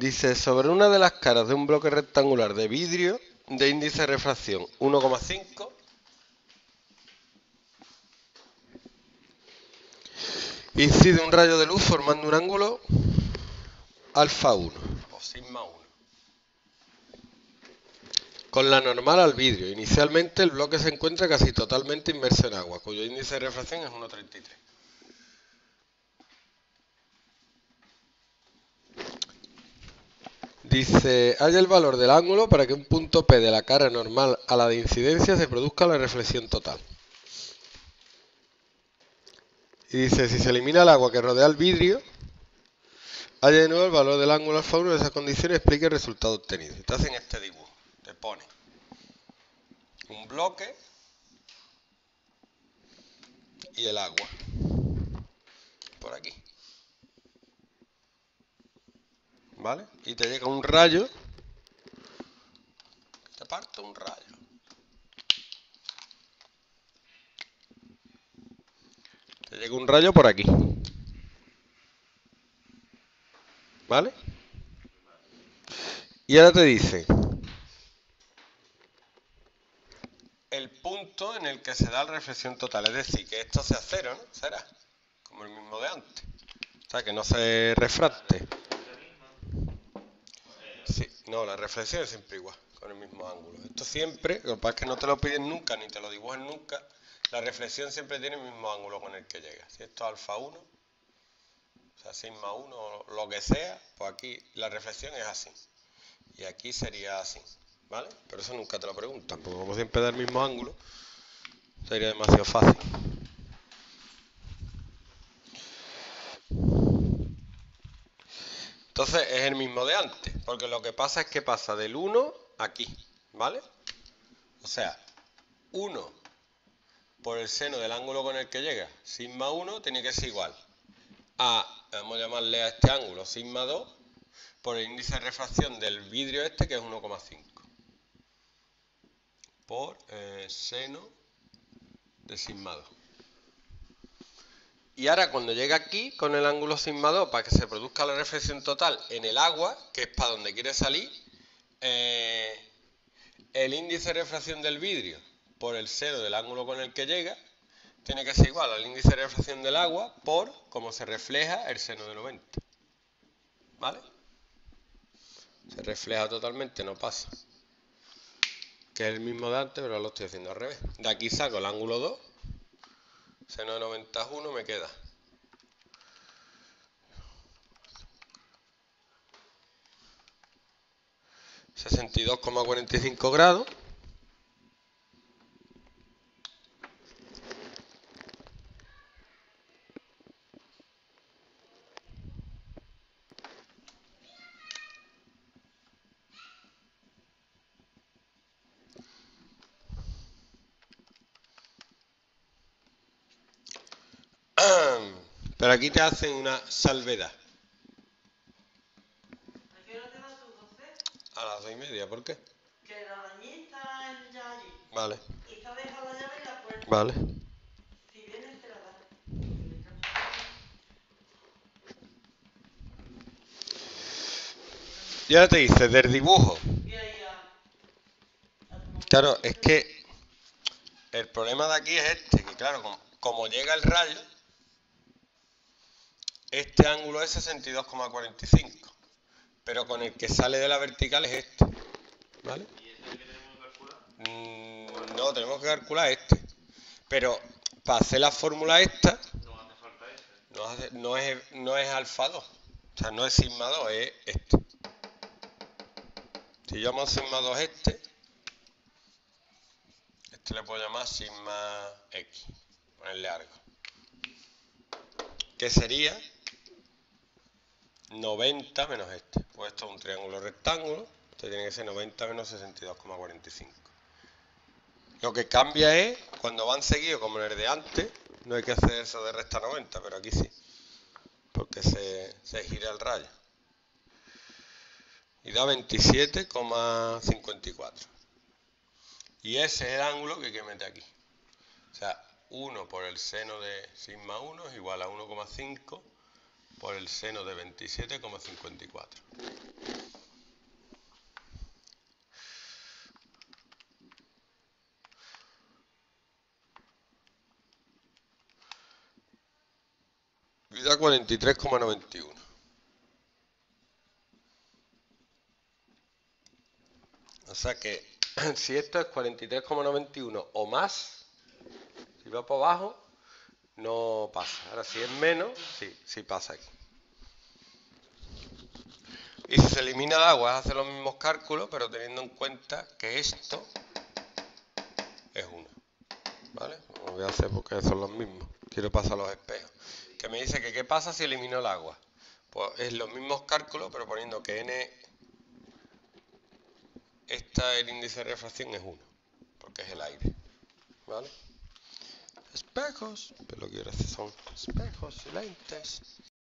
Dice, sobre una de las caras de un bloque rectangular de vidrio de índice de refracción 1,5, incide un rayo de luz formando un ángulo alfa 1 o sigma 1 con la normal al vidrio. Inicialmente el bloque se encuentra casi totalmente inmerso en agua, cuyo índice de refracción es 1,33. Dice, halla el valor del ángulo para que un punto P de la cara normal a la de incidencia se produzca la reflexión total. Y dice, si se elimina el agua que rodea el vidrio, halla de nuevo el valor del ángulo alfa 1 de esa condición y explique el resultado obtenido. Te hacen este dibujo, te pone un bloque y el agua por aquí, ¿vale? Y te llega un rayo, te parte un rayo, te llega un rayo por aquí, ¿vale? Y ahora te dice el punto en el que se da la reflexión total, es decir, que esto sea cero, ¿no? Será como el mismo de antes, o sea, que no se refracte. Sí, no, la reflexión es siempre igual, con el mismo ángulo. Esto siempre, lo que pasa es que no te lo piden nunca, ni te lo dibujan nunca, la reflexión siempre tiene el mismo ángulo con el que llega. Si esto es alfa 1, o sea, sigma 1, o lo que sea, pues aquí la reflexión es así. Y aquí sería así, ¿vale? Pero eso nunca te lo preguntan, porque como siempre da el mismo ángulo, sería demasiado fácil. Entonces es el mismo de antes, porque lo que pasa es que pasa del 1 aquí, ¿vale? O sea, 1 por el seno del ángulo con el que llega, sigma 1, tiene que ser igual a, vamos a llamarle a este ángulo, sigma 2, por el índice de refracción del vidrio este, que es 1,5, por seno de sigma 2. Y ahora cuando llega aquí, con el ángulo sigma 2, para que se produzca la reflexión total en el agua, que es para donde quiere salir, el índice de refracción del vidrio por el seno del ángulo con el que llega tiene que ser igual al índice de refracción del agua por cómo se refleja el seno de 90. ¿Vale? Se refleja totalmente, no pasa. Que es el mismo de antes, pero lo estoy haciendo al revés. De aquí saco el ángulo 2, seno de 90 es 1, me queda 62,45 grados. Pero aquí te hacen una salvedad. ¿A qué hora te vas tú, José? A las 2:30, ¿por qué? Que la arañita ya allí. Vale. Y te ha dejado la llave en la puerta. Vale. Si vienes te la das. Y ahora te dice, del dibujo. Y ahí Claro, es que el problema de aquí es este, que claro, como llega el rayo, este ángulo es 62,45, pero con el que sale de la vertical es este, ¿vale? ¿Y ese es el que tenemos que calcular? No, tenemos que calcular este, pero para hacer la fórmula esta, No hace falta ese. no es alfa 2, o sea, no es sigma 2, es este. Si yo llamo sigma 2 este le puedo llamar sigma x, ponerle algo, que sería 90 menos este. Pues esto es un triángulo rectángulo, esto tiene que ser 90 menos 62,45. Lo que cambia es, cuando van seguidos como en el de antes, no hay que hacer eso de resta 90, pero aquí sí, porque se gira el rayo. Y da 27,54. Y ese es el ángulo que hay que meter aquí. O sea, 1 por el seno de sigma 1 es igual a 1,5 por el seno de 27,54. y da 43,91. O sea que si esto es 43,91 o más, si va por abajo, no pasa. Ahora si es menos, sí pasa aquí. Y si se elimina el agua, hace los mismos cálculos, pero teniendo en cuenta que esto es 1. ¿Vale? Lo voy a hacer porque son los mismos. Quiero pasar los espejos. Que me dice que qué pasa si elimino el agua. Pues es los mismos cálculos, pero poniendo que n, el índice de refracción es 1, porque es el aire. ¿Vale? Espejos, pero lo que quiero hacer son espejos y lentes.